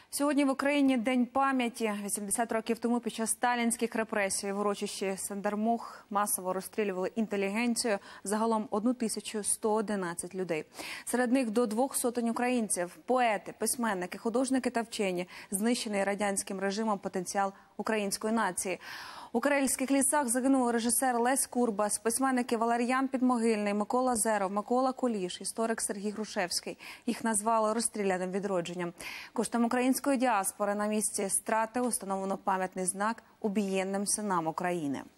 Сьогодні в Україні День пам'яті. 80 років тому під час сталінських репресій в урочищі Сандармох масово розстрілювали інтелігенцію, загалом 1111 людей. Серед них до 200 українців, поети, письменники, художники та вчені, знищений радянським режимом потенціал української нації. У карельських лісах загинули режисер Лесь Курбас, письменники Валер'ян Підмогильний, Микола Зеров, Микола Куліш, історик Сергій Грушевський. Їх назвали розстріляним відродженням. Коштом української діаспори на місці страти установлено пам'ятний знак убієнним синам України.